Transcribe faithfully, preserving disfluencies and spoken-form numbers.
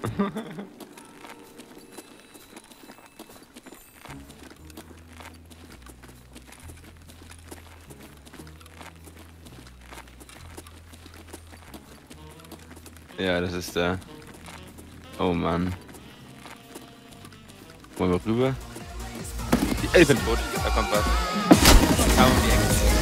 Ja, das ist der. Oh Mann. Wollen wir rüber? Ich bin tot, da kommt was. Kam um die Ecke.